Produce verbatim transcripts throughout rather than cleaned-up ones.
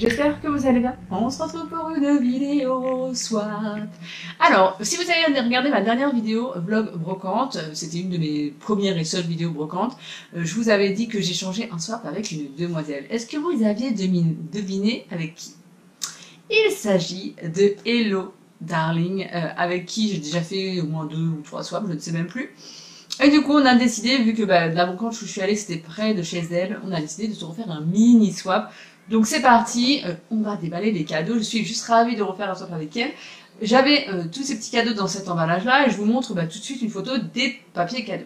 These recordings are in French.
j'espère que vous allez bien. On se retrouve pour une vidéo swap. Alors, si vous avez regardé ma dernière vidéo vlog brocante, c'était une de mes premières et seules vidéos brocantes, je vous avais dit que j'ai changé un swap avec une demoiselle. Est-ce que vous aviez deviné avec qui? Il s'agit de Hello Darling, euh, avec qui j'ai déjà fait au moins deux ou trois swaps, je ne sais même plus. Et du coup, on a décidé, vu que bah, la brocante où je suis allée, c'était près de chez elle, on a décidé de se refaire un mini swap. Donc c'est parti, euh, on va déballer les cadeaux. Je suis juste ravie de refaire un swap avec elle. J'avais euh, tous ces petits cadeaux dans cet emballage-là et je vous montre bah, tout de suite une photo des papiers cadeaux.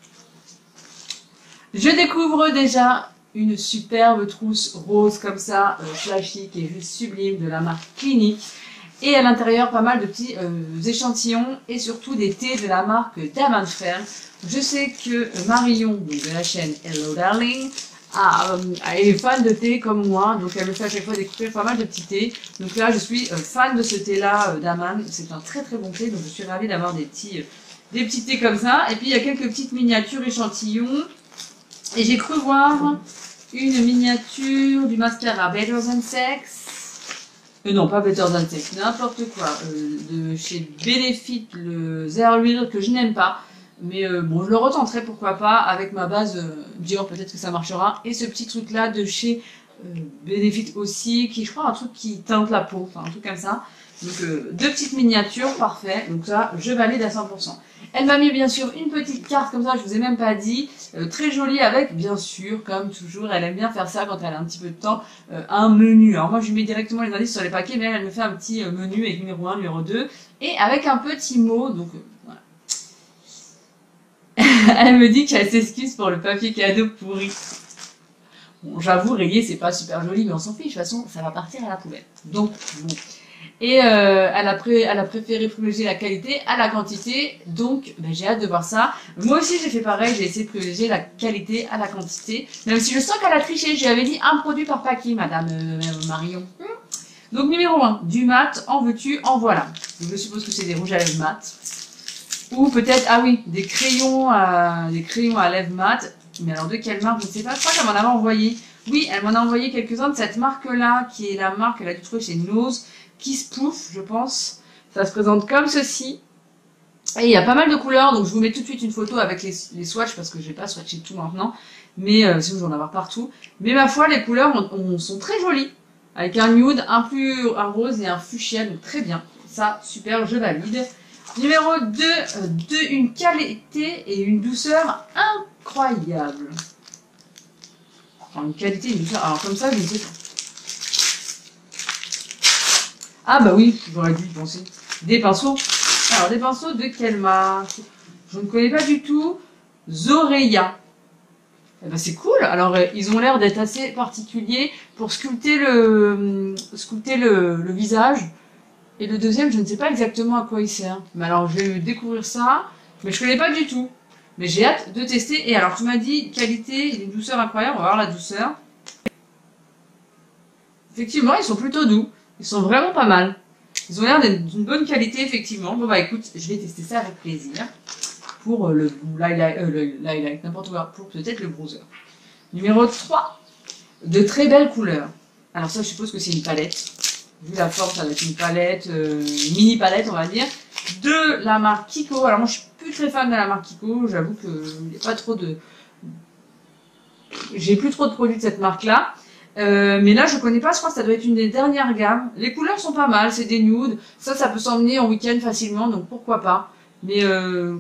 Je découvre déjà une superbe trousse rose comme ça, euh, flashy, qui est juste sublime, de la marque Clinique. Et à l'intérieur, pas mal de petits euh, échantillons et surtout des thés de la marque Diamond Fair. Je sais que Marion, donc de la chaîne Hello Darling, a, euh, est fan de thé comme moi, donc elle me fait à chaque fois découvrir pas mal de petits thés. Donc là, je suis euh, fan de ce thé-là, euh, d'Aman. C'est un très très bon thé, donc je suis ravie d'avoir des petits, euh, des petits thés comme ça. Et puis il y a quelques petites miniatures échantillons. Et j'ai cru voir une miniature du mascara Better Than Sex. Euh, non, pas Better Than Sex, n'importe quoi. Euh, de chez Benefit, le Zero Real, que je n'aime pas. Mais euh, bon, je le retenterai, pourquoi pas, avec ma base euh, Dior, peut-être que ça marchera. Et ce petit truc-là de chez euh, Benefit aussi, qui je crois un truc qui teinte la peau, enfin un truc comme ça. Donc euh, deux petites miniatures, parfait. Donc ça, je valide à cent pour cent. Elle m'a mis bien sûr une petite carte comme ça, je vous ai même pas dit, euh, très jolie avec, bien sûr, comme toujours, elle aime bien faire ça quand elle a un petit peu de temps, euh, un menu. Alors moi je lui mets directement les indices sur les paquets, mais elle, elle me fait un petit euh, menu avec numéro un, numéro deux, et avec un petit mot, donc euh, voilà. Elle me dit qu'elle s'excuse pour le papier cadeau pourri. Bon, j'avoue, rayé, c'est pas super joli, mais on s'en fiche, de toute façon, ça va partir à la poubelle. Donc, bon. Et euh, elle, a pré elle a préféré privilégier la qualité à la quantité, donc ben, j'ai hâte de voir ça. Moi aussi j'ai fait pareil, j'ai essayé de privilégier la qualité à la quantité, même si je sens qu'elle a triché. Je lui avais dit un produit par paquet, madame euh, Marion. Donc numéro un, du mat, en veux-tu, en voilà. Donc, je suppose que c'est des rouges à lèvres mat. Ou peut-être, ah oui, des crayons, à, des crayons à lèvres mat. Mais alors de quelle marque, je ne sais pas, je crois qu'elle m'en avait envoyé. Oui, elle m'en a envoyé quelques-uns de cette marque-là, qui est la marque, elle a dû trouver chez Nose. Kiss Poof, je pense. Ça se présente comme ceci. Et il y a pas mal de couleurs, donc je vous mets tout de suite une photo avec les, les swatchs, parce que je n'ai pas swatché tout maintenant. Mais euh, sinon, je vais en avoir partout. Mais ma foi, les couleurs on, on, sont très jolies. Avec un nude, un, plus, un rose et un fuchsia, donc très bien. Ça, super, je valide. Numéro deux, euh, deux, une qualité et une douceur incroyable. Alors, une qualité et une douceur, alors comme ça, je ne sais pas. Ah bah oui, j'aurais dû y penser. Des pinceaux. Alors, des pinceaux de quelle marque? Je ne connais pas du tout. Zoreia. Eh ben c'est cool. Alors, euh, ils ont l'air d'être assez particuliers pour sculpter le, sculpter le, le visage. Et le deuxième, je ne sais pas exactement à quoi il sert. Mais alors, je vais découvrir ça. Mais je connais pas du tout. Mais j'ai hâte de tester. Et alors, tu m'as dit qualité et une douceur incroyable. On va voir la douceur. Effectivement, ils sont plutôt doux. Ils sont vraiment pas mal. Ils ont l'air d'être d'une bonne qualité, effectivement. Bon bah écoute, je vais tester ça avec plaisir. Pour euh, le lilac, euh, le lilac, n'importe quoi. Pour peut-être le bronzer. Numéro trois. De très belles couleurs. Alors ça, je suppose que c'est une palette. Vu la forme, ça va être une palette, euh, une mini palette, on va dire. De la marque Kiko. Alors moi, je suis plus très fan de la marque Kiko. J'avoue que il n'y a pas trop de... J'ai plus trop de produits de cette marque-là. Euh, mais là, je connais pas, je crois que ça doit être une des dernières gammes. Les couleurs sont pas mal, c'est des nudes. Ça, ça peut s'emmener en week-end facilement, donc pourquoi pas. Mais euh...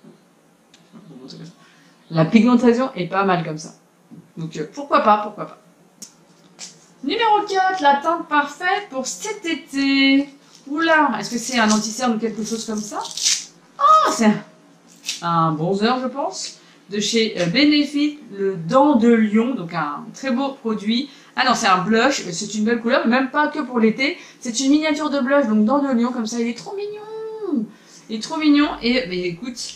la pigmentation est pas mal comme ça. Donc euh, pourquoi pas, pourquoi pas. Numéro quatre, la teinte parfaite pour cet été. Oula, est-ce que c'est un anti-cerne ou quelque chose comme ça? Oh, c'est un bronzer, je pense. De chez Benefit, le Dent de Lion, donc un très beau produit. Ah non, c'est un blush, c'est une belle couleur, mais même pas que pour l'été. C'est une miniature de blush, donc Dent de Lion, comme ça, il est trop mignon. Il est trop mignon, et mais écoute...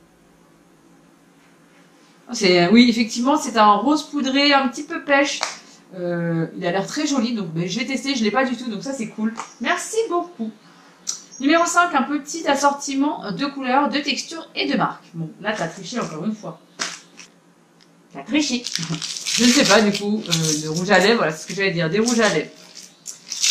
Oui, effectivement, c'est un rose poudré, un petit peu pêche. Euh, il a l'air très joli, donc ben, je vais tester, je ne l'ai pas du tout, donc ça c'est cool. Merci beaucoup. Numéro cinq, un petit assortiment de couleurs, de textures et de marques. Bon, là, t'as triché encore une fois. T'as triché. Je ne sais pas, du coup, euh, de rouge à lèvres, voilà, c'est ce que j'allais dire, des rouges à lèvres.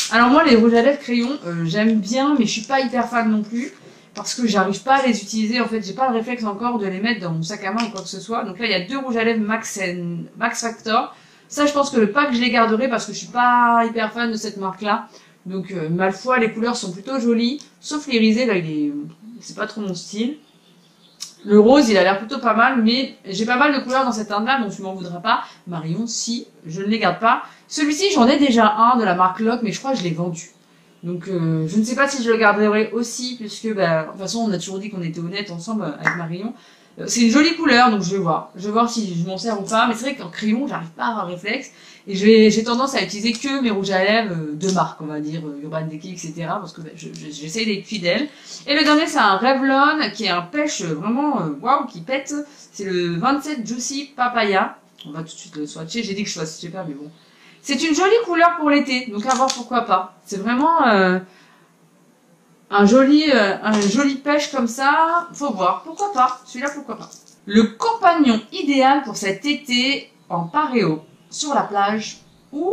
Alors moi, les rouges à lèvres crayons, euh, j'aime bien, mais je suis pas hyper fan non plus. Parce que j'arrive pas à les utiliser. En fait, j'ai pas le réflexe encore de les mettre dans mon sac à main ou quoi que ce soit. Donc là, il y a deux rouges à lèvres Max, Max Factor. Ça, je pense que le pack, je les garderai parce que je suis pas hyper fan de cette marque-là. Donc, euh, ma foi, les couleurs sont plutôt jolies. Sauf l'irisé, là, il est... c'est pas trop mon style. Le rose, il a l'air plutôt pas mal, mais j'ai pas mal de couleurs dans cette teinte-là, donc tu m'en voudras pas. Marion, si, je ne les garde pas. Celui-ci, j'en ai déjà un de la marque Lock, mais je crois que je l'ai vendu. Donc, euh, je ne sais pas si je le garderai aussi, puisque, bah, de toute façon, on a toujours dit qu'on était honnête ensemble avec Marion. Euh, c'est une jolie couleur, donc je vais voir. Je vais voir si je m'en sers ou pas. Mais c'est vrai qu'en crayon, j'arrive pas à avoir un réflexe. Et j'ai tendance à utiliser que mes rouges à lèvres euh, de marque, on va dire, euh, Urban Decay, et cetera. Parce que bah, j'essaie d'être fidèle. Et le dernier, c'est un Revlon, qui est un pêche vraiment, waouh, wow, qui pète. C'est le vingt-sept Juicy Papaya. On va tout de suite le swatcher. J'ai dit que je swatchais pas, mais bon. C'est une jolie couleur pour l'été, donc à voir pourquoi pas. C'est vraiment euh, un joli euh, un joli pêche comme ça, faut voir, pourquoi pas, celui-là pourquoi pas. Le compagnon idéal pour cet été en paréo, sur la plage ou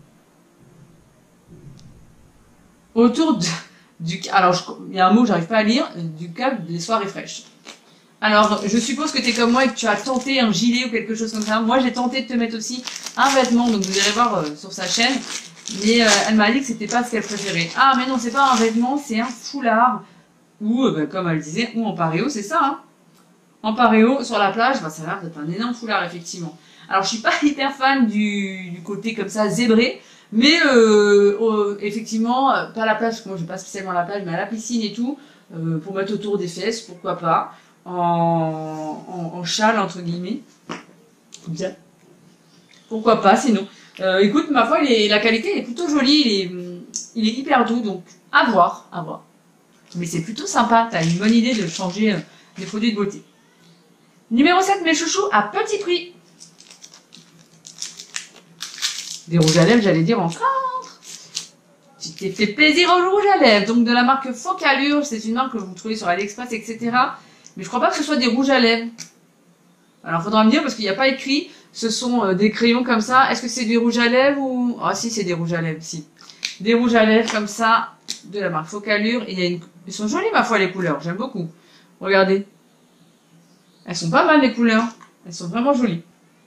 autour de, du... Alors, je, il y a un mot que j'arrive pas à lire, du cap des soirées fraîches. Alors, je suppose que tu es comme moi et que tu as tenté un gilet ou quelque chose comme ça. Moi, j'ai tenté de te mettre aussi un vêtement, donc vous irez voir euh, sur sa chaîne. Mais euh, elle m'a dit que c'était pas ce qu'elle préférait. Ah, mais non, c'est pas un vêtement, c'est un foulard. Ou, euh, bah, comme elle disait, ou en paréo, c'est ça. Hein. En paréo, sur la plage, bah, ça a l'air d'être un énorme foulard, effectivement. Alors, je suis pas hyper fan du, du côté comme ça, zébré. Mais, euh, euh, effectivement, pas à la plage, parce que moi, je vais pas spécialement à la plage, mais à la piscine et tout, euh, pour mettre autour des fesses, pourquoi pas. En, en, en châle entre guillemets. Bien. Pourquoi pas sinon. Euh, écoute, ma foi, il est, la qualité est plutôt jolie, il est, il est hyper doux, donc à voir, à voir. Mais c'est plutôt sympa, t'as une bonne idée de changer euh, des produits de beauté. Numéro sept, mes chouchous à petit prix. Des rouges à lèvres, j'allais dire encore. Tu t'es fait plaisir aux rouges à lèvres, donc de la marque Focalure, c'est une marque que vous trouvez sur AliExpress, et cetera. Mais je crois pas que ce soit des rouges à lèvres. Alors, faudra me dire, parce qu'il n'y a pas écrit, ce sont euh, des crayons comme ça. Est-ce que c'est des rouges à lèvres ou... Ah si, c'est des rouges à lèvres, si. Des rouges à lèvres comme ça, de la marque Focalure. Et il y a une... Ils sont jolies, ma foi, les couleurs. J'aime beaucoup. Regardez. Elles sont pas mal, les couleurs. Elles sont vraiment jolies.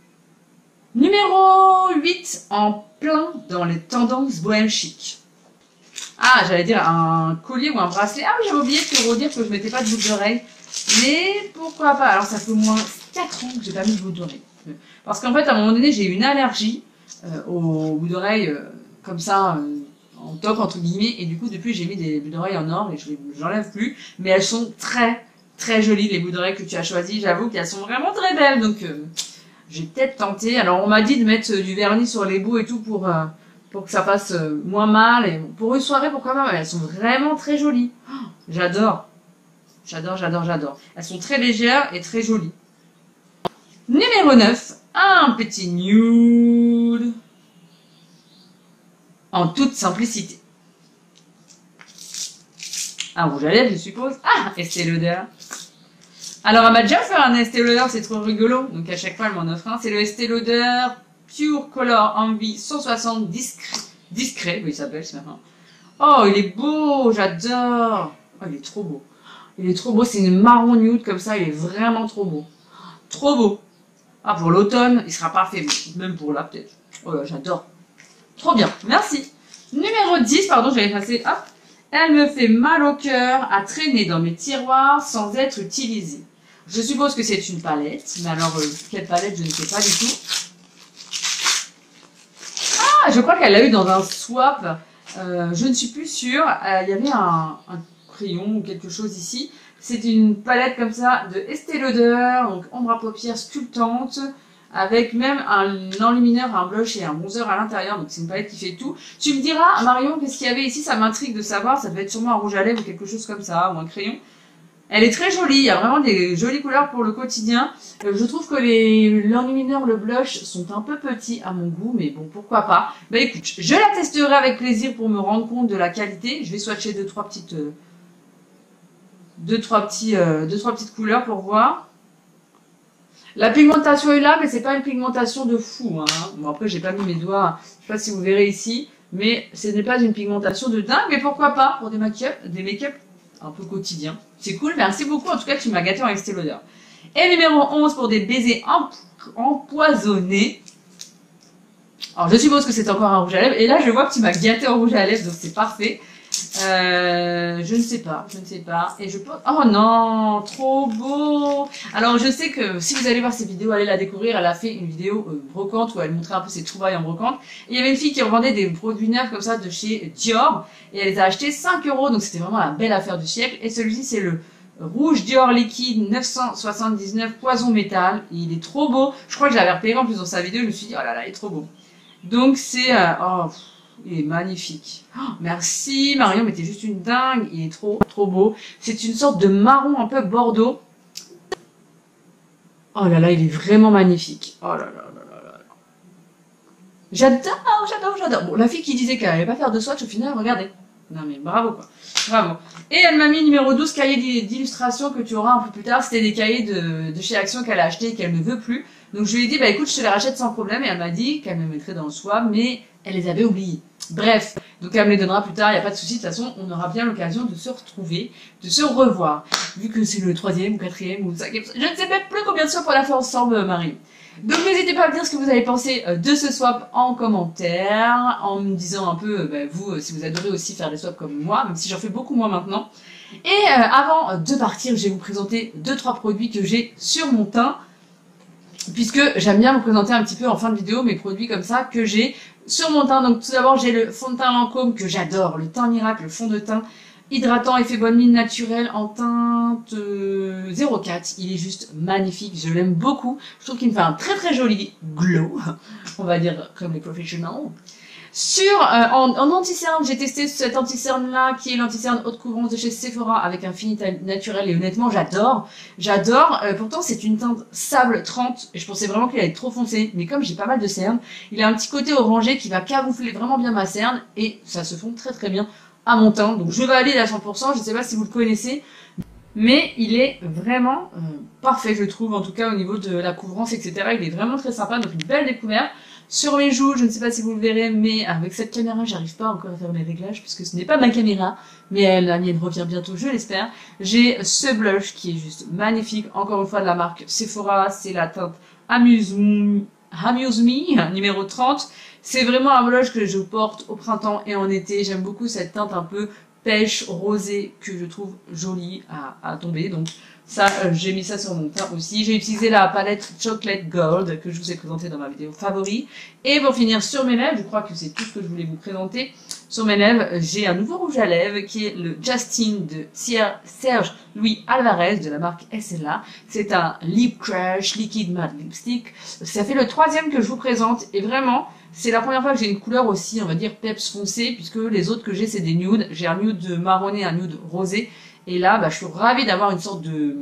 Numéro huit, en plein dans les tendances bohème chic. Ah, j'allais dire un collier ou un bracelet. Ah oui, j'avais oublié de te redire que je mettais pas de boucle d'oreille. Mais pourquoi pas? Alors ça fait au moins quatre ans que j'ai pas mis de boucle d'oreille. Parce qu'en fait, à un moment donné, j'ai eu une allergie euh, aux boucles d'oreilles euh, comme ça, euh, en toc entre guillemets. Et du coup, depuis, j'ai mis des boucles d'oreilles en or et je n'enlève plus. Mais elles sont très, très jolies, les boucles d'oreilles que tu as choisies. J'avoue qu'elles sont vraiment très belles. Donc, euh, j'ai peut-être tenté. Alors, on m'a dit de mettre du vernis sur les bouts et tout pour... Euh, pour que ça passe moins mal. Et pour une soirée, pourquoi pas, mais elles sont vraiment très jolies. Oh, j'adore. J'adore, j'adore, j'adore. Elles sont très légères et très jolies. Numéro neuf, un petit nude. En toute simplicité. Un rouge à lèvres, je suppose. Ah, Estée Lauder. Alors, elle m'a déjà fait un Estée Lauder, c'est trop rigolo. Donc, à chaque fois, elle m'en offre un. C'est le Estée Lauder Pure Color Envy cent soixante discret. Discret, oui, il s'appelle ce matin. Oh, il est beau, j'adore. Oh, il est trop beau. Il est trop beau, c'est une marron nude comme ça, il est vraiment trop beau. Trop beau. Ah, pour l'automne, il sera parfait, même pour là, peut-être. Oh là, j'adore. Trop bien, merci. Numéro dix, pardon, j'avais effacé. Hop. Elle me fait mal au cœur à traîner dans mes tiroirs sans être utilisée. Je suppose que c'est une palette, mais alors, euh, quelle palette, je ne sais pas du tout. Ah, je crois qu'elle l'a eu dans un swap. Euh, je ne suis plus sûre. Euh, il y avait un, un crayon ou quelque chose ici. C'est une palette comme ça de Estée Lauder, donc ombre à paupières sculptante, avec même un enlumineur, un blush et un bronzer à l'intérieur. Donc c'est une palette qui fait tout. Tu me diras, Marion, qu'est-ce qu'il y avait ici? Ça m'intrigue de savoir. Ça devait être sûrement un rouge à lèvres ou quelque chose comme ça, ou un crayon. Elle est très jolie, il y a vraiment des jolies couleurs pour le quotidien. Euh, je trouve que les l'enlumineur, le blush sont un peu petits à mon goût, mais bon, pourquoi pas. Bah écoute, je la testerai avec plaisir pour me rendre compte de la qualité. Je vais swatcher deux trois petites euh, deux trois petits euh, deux trois petites couleurs pour voir. La pigmentation est là, mais c'est pas une pigmentation de fou. Hein. Bon après, j'ai pas mis mes doigts. Je sais pas si vous verrez ici. Mais ce n'est pas une pigmentation de dingue, mais pourquoi pas pour des make-up, des make-up un peu quotidiens. C'est cool, merci beaucoup. En tout cas, tu m'as gâté en Estée Lauder. Et numéro onze pour des baisers empoisonnés. Alors, je suppose que c'est encore un rouge à lèvres. Et là, je vois que tu m'as gâté en rouge à lèvres, donc c'est parfait. Euh, je ne sais pas, je ne sais pas. Et je pense... Oh non, trop beau. Alors, je sais que si vous allez voir cette vidéo, allez la découvrir. Elle a fait une vidéo euh, brocante où elle montrait un peu ses trouvailles en brocante. Et il y avait une fille qui revendait des produits neufs comme ça de chez Dior. Et elle les a achetés cinq euros. Donc, c'était vraiment la belle affaire du siècle. Et celui-ci, c'est le rouge Dior liquide neuf cent soixante-dix-neuf poison métal. Il est trop beau. Je crois que je l'avais repéré en plus dans sa vidéo. Je me suis dit, oh là là, il est trop beau. Donc, c'est... Euh, oh, il est magnifique. Oh, merci Marion, mais t'es juste une dingue. Il est trop, trop beau. C'est une sorte de marron un peu bordeaux. Oh là là, il est vraiment magnifique. Oh là là là là là. J'adore, j'adore, j'adore. Bon, la fille qui disait qu'elle allait pas faire de swatch, au final, regardez. Non mais bravo quoi. Bravo. Et elle m'a mis numéro douze, cahier d'illustration que tu auras un peu plus tard. C'était des cahiers de, de chez Action qu'elle a acheté et qu'elle ne veut plus. Donc je lui ai dit, bah écoute, je te les rachète sans problème. Et elle m'a dit qu'elle me mettrait dans le swap, mais elle les avait oubliés. Bref, donc elle me les donnera plus tard, il n'y a pas de souci. De toute façon, on aura bien l'occasion de se retrouver, de se revoir. Vu que c'est le troisième ou quatrième ou cinquième, je ne sais même plus combien de fois pour la faire ensemble, Marie. Donc n'hésitez pas à me dire ce que vous avez pensé de ce swap en commentaire, en me disant un peu, bah, vous, si vous adorez aussi faire des swaps comme moi, même si j'en fais beaucoup moins maintenant. Et euh, avant de partir, je vais vous présenter deux trois produits que j'ai sur mon teint, puisque j'aime bien vous présenter un petit peu en fin de vidéo mes produits comme ça que j'ai sur mon teint. Donc tout d'abord, j'ai le fond de teint Lancôme que j'adore, le teint miracle, le fond de teint hydratant, effet bonne mine naturelle en teinte euh, zéro quatre. Il est juste magnifique, je l'aime beaucoup. Je trouve qu'il me fait un très très joli glow, on va dire comme les professionnels. Sur, euh, en, en anti-cerne, j'ai testé cet anti-cerne là, qui est l'anti-cerne haute couvrance de chez Sephora avec un fini naturel et honnêtement j'adore, j'adore. Euh, pourtant c'est une teinte sable trente et je pensais vraiment qu'il allait être trop foncé, mais comme j'ai pas mal de cernes, il a un petit côté orangé qui va camoufler vraiment bien ma cerne et ça se fond très très bien à mon teint. Donc je valide à cent pour cent, je sais pas si vous le connaissez, mais il est vraiment euh, parfait je trouve, en tout cas au niveau de la couvrance et cetera. Il est vraiment très sympa, donc une belle découverte. Sur mes joues, je ne sais pas si vous le verrez, mais avec cette caméra, j'arrive pas encore à faire mes réglages puisque ce n'est pas ma caméra, mais elle, la mienne revient bientôt, je l'espère. J'ai ce blush qui est juste magnifique, encore une fois de la marque Sephora, c'est la teinte Amuse Me, Amuse Me numéro trente. C'est vraiment un blush que je porte au printemps et en été. J'aime beaucoup cette teinte un peu pêche rosée que je trouve jolie à, à tomber. Donc ça, euh, j'ai mis ça sur mon teint aussi. J'ai utilisé la palette Chocolate Gold que je vous ai présentée dans ma vidéo favori. Et pour finir sur mes lèvres, je crois que c'est tout ce que je voulais vous présenter. Sur mes lèvres, j'ai un nouveau rouge à lèvres qui est le Justin de Serge Louis Alvarez de la marque S L A. C'est un Lip Crush Liquid Matte Lipstick. Ça fait le troisième que je vous présente et vraiment, c'est la première fois que j'ai une couleur aussi, on va dire, peps foncé, puisque les autres que j'ai, c'est des nudes. J'ai un nude marronné, un nude rosé. Et là, bah, je suis ravie d'avoir une sorte de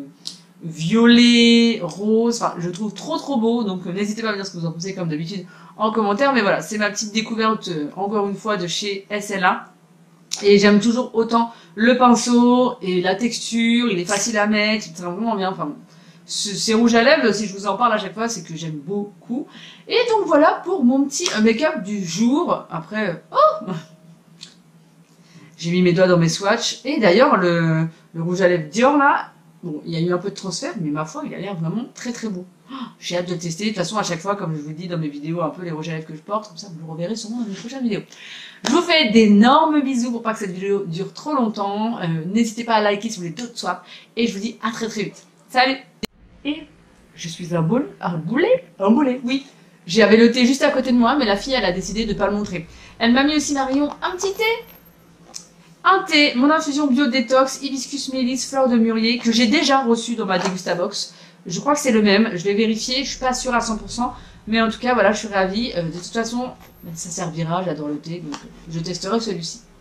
violet, rose. Enfin, je trouve trop trop beau. Donc, euh, n'hésitez pas à me dire ce que vous en pensez, comme d'habitude, en commentaire. Mais voilà, c'est ma petite découverte, euh, encore une fois, de chez S L A. Et j'aime toujours autant le pinceau et la texture. Il est facile à mettre, il tient vraiment bien. Enfin, ces rouges à lèvres, si je vous en parle à chaque fois, c'est que j'aime beaucoup. Et donc voilà pour mon petit make-up du jour. Après, oh, j'ai mis mes doigts dans mes swatchs. Et d'ailleurs, le, le rouge à lèvres Dior là, bon, il y a eu un peu de transfert, mais ma foi, il a l'air vraiment très très beau. Oh, j'ai hâte de tester. De toute façon, à chaque fois, comme je vous dis dans mes vidéos, un peu les rouges à lèvres que je porte, comme ça, vous le reverrez sûrement dans mes prochaines vidéos. Je vous fais d'énormes bisous pour pas que cette vidéo dure trop longtemps. Euh, N'hésitez pas à liker si vous voulez d'autres swaps. Et je vous dis à très très vite. Salut! Et je suis un boule, un boulet, un boulet, oui. J'avais le thé juste à côté de moi, mais la fille, elle a décidé de pas le montrer. Elle m'a mis aussi, Marion, un petit thé. Un thé, mon infusion bio détox, hibiscus mélisse, fleur de mûrier, que j'ai déjà reçu dans ma Degustabox. Je crois que c'est le même, je l'ai vérifié, je suis pas sûre à cent pour cent. Mais en tout cas, voilà, je suis ravie. Euh, de toute façon, ça servira, j'adore le thé, donc je testerai celui-ci.